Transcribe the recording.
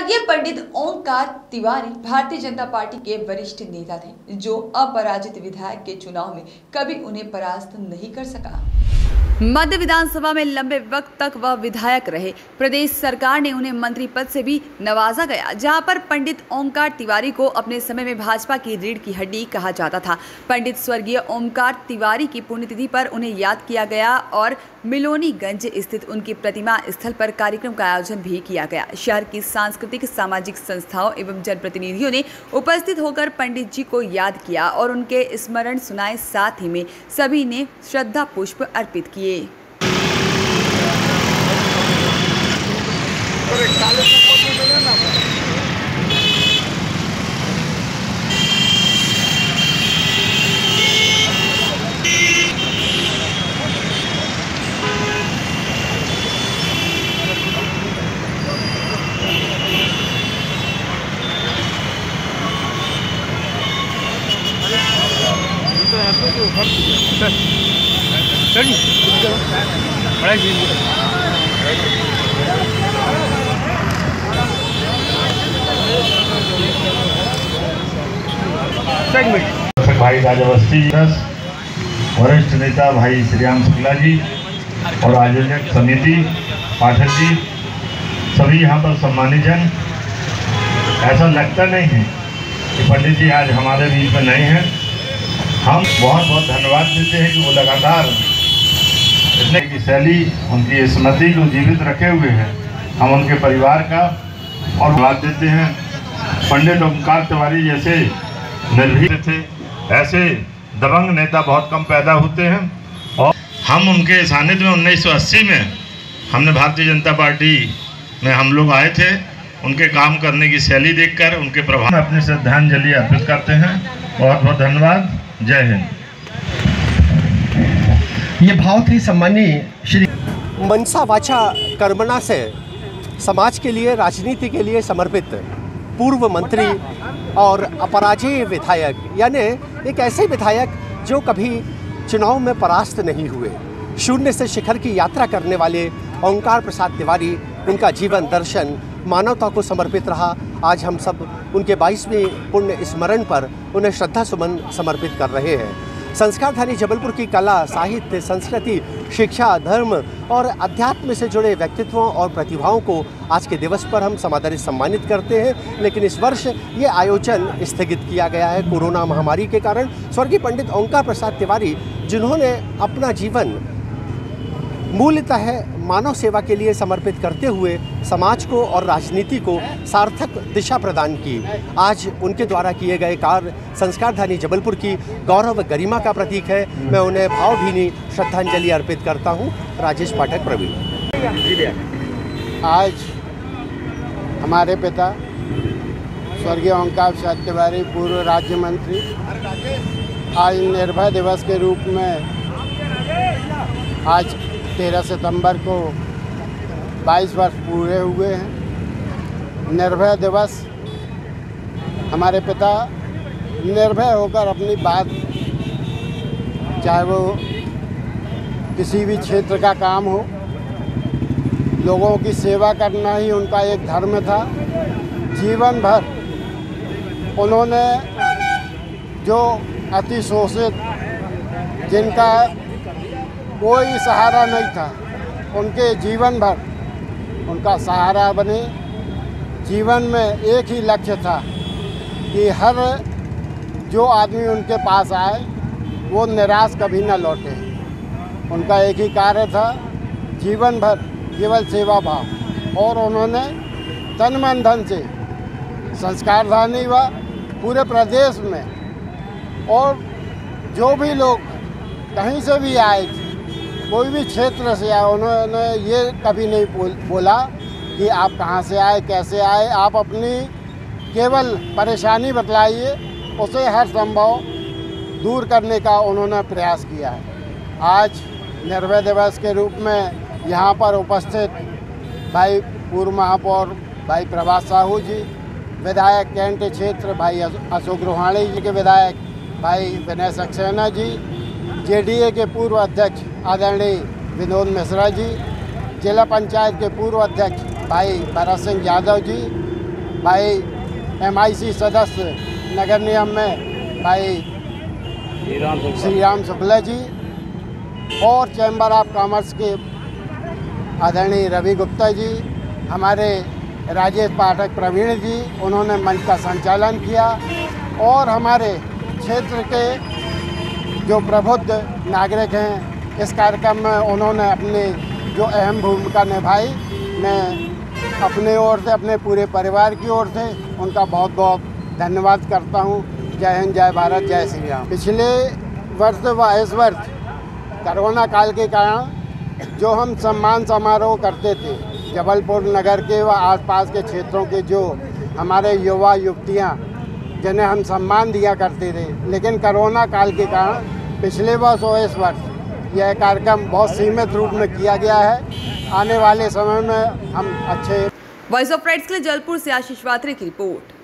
स्वर्गीय पंडित ओंकार तिवारी भारतीय जनता पार्टी के वरिष्ठ नेता थे, जो अपराजित विधायक के चुनाव में कभी उन्हें परास्त नहीं कर सका। मध्य विधानसभा में लंबे वक्त तक वह विधायक रहे। प्रदेश सरकार ने उन्हें मंत्री पद से भी नवाजा गया, जहां पर पंडित ओंकार तिवारी को अपने समय में भाजपा की रीढ़ की हड्डी कहा जाता था। पंडित स्वर्गीय ओंकार तिवारी की पुण्यतिथि पर उन्हें याद किया गया और मिलोनीगंज स्थित उनकी प्रतिमा स्थल पर कार्यक्रम का आयोजन भी किया गया। शहर की सांस्कृतिक सामाजिक संस्थाओं एवं जनप्रतिनिधियों ने उपस्थित होकर पंडित जी को याद किया और उनके स्मरण सुनाए। साथ ही में सभी ने श्रद्धा पुष्प अर्पित किए। भाई राजावस्थी जी, वरिष्ठ नेता भाई श्रीराम शुक्ला जी और आयोजक समिति पाठक जी, सभी यहाँ पर सम्मानित जन। ऐसा लगता नहीं है कि पंडित जी आज हमारे बीच में नहीं हैं। हम बहुत बहुत धन्यवाद देते हैं कि वो लगातार इतने की शैली, उनकी स्मृति को जीवित रखे हुए हैं। हम उनके परिवार का और धन्यवाद देते हैं। पंडित ओंकार तिवारी जैसे निर्भीक थे, ऐसे दबंग नेता बहुत कम पैदा होते हैं और हम उनके सानिध्य में 1980 में हमने भारतीय जनता पार्टी में हम लोग आए थे। उनके काम करने की शैली देखकर उनके प्रभाव में अपनी श्रद्धांजलि अर्पित करते हैं। बहुत बहुत धन्यवाद। जय हिंद। ये बहुत ही सम्मानीय श्री मनसा वाचा कर्मणा से समाज के लिए, राजनीति के लिए समर्पित पूर्व मंत्री और अपराजय विधायक, यानी एक ऐसे विधायक जो कभी चुनाव में परास्त नहीं हुए, शून्य से शिखर की यात्रा करने वाले ओंकार प्रसाद तिवारी, उनका जीवन दर्शन मानवता को समर्पित रहा। आज हम सब उनके 22वें पुण्य स्मरण पर उन्हें श्रद्धा सुमन समर्पित कर रहे हैं। संस्कारधानी जबलपुर की कला, साहित्य, संस्कृति, शिक्षा, धर्म और अध्यात्म से जुड़े व्यक्तित्वों और प्रतिभाओं को आज के दिवस पर हम समादरित सम्मानित करते हैं। लेकिन इस वर्ष ये आयोजन स्थगित किया गया है कोरोना महामारी के कारण। स्वर्गीय पंडित ओंकार प्रसाद तिवारी, जिन्होंने अपना जीवन मूलतः मानव सेवा के लिए समर्पित करते हुए समाज को और राजनीति को सार्थक दिशा प्रदान की, आज उनके द्वारा किए गए कार्य संस्कारधानी जबलपुर की गौरव गरिमा का प्रतीक है। मैं उन्हें भावभीनी श्रद्धांजलि अर्पित करता हूं। राजेश पाठक, प्रवीण। आज हमारे पिता स्वर्गीय ओंकार प्रसाद तिवारी, पूर्व राज्य मंत्री, आज निर्भय दिवस के रूप में आज 13 सितंबर को 22 वर्ष पूरे हुए हैं। निर्भय दिवस, हमारे पिता निर्भय होकर अपनी बात, चाहे वो किसी भी क्षेत्र का काम हो, लोगों की सेवा करना ही उनका एक धर्म था। जीवन भर उन्होंने जो अति शोषित, जिनका कोई सहारा नहीं था, उनके जीवन भर उनका सहारा बने। जीवन में एक ही लक्ष्य था कि हर जो आदमी उनके पास आए वो निराश कभी न लौटे। उनका एक ही कार्य था, जीवन भर केवल सेवा भाव, और उन्होंने तन मन धन से संस्कारधानी व पूरे प्रदेश में और जो भी लोग कहीं से भी आए, कोई भी क्षेत्र से आए, उन्होंने ये कभी नहीं बोला कि आप कहाँ से आए, कैसे आए। आप अपनी केवल परेशानी बतलाइए, उसे हर संभव दूर करने का उन्होंने प्रयास किया है। आज निर्भय दिवस के रूप में यहाँ पर उपस्थित भाई पूर्व महापौर भाई प्रभात साहू जी, विधायक कैंट क्षेत्र भाई अशोक रोहाणी जी के विधायक भाई विनय सक्सेना जी, जेडीए के पूर्व अध्यक्ष आदरणीय विनोद मिश्रा जी, जिला पंचायत के पूर्व अध्यक्ष भाई भरत सिंह यादव जी, भाई MIC सदस्य नगर निगम में भाई श्री राम शुक्ला जी और चैम्बर ऑफ कॉमर्स के आदरणीय रवि गुप्ता जी, हमारे राजेश पाठक प्रवीण जी, उन्होंने मंच का संचालन किया और हमारे क्षेत्र के जो प्रबुद्ध नागरिक हैं इस कार्यक्रम में उन्होंने अपनी जो अहम भूमिका निभाई। मैं अपने ओर से, अपने पूरे परिवार की ओर से उनका बहुत बहुत धन्यवाद करता हूं। जय हिंद, जय भारत, जय श्री राम। पिछले वर्ष व इस वर्ष कोरोना काल के कारण जो हम सम्मान समारोह करते थे जबलपुर नगर के व आसपास के क्षेत्रों के जो हमारे युवा युवतियां जिन्हें हम सम्मान दिया करते थे, लेकिन कोरोना काल के कारण पिछले वर्ष और इस वर्ष यह कार्यक्रम बहुत सीमित रूप में किया गया है। आने वाले समय में हम अच्छे। वॉइस ऑफ राइट्स के लिए जबलपुर से आशीष वात्रे की रिपोर्ट।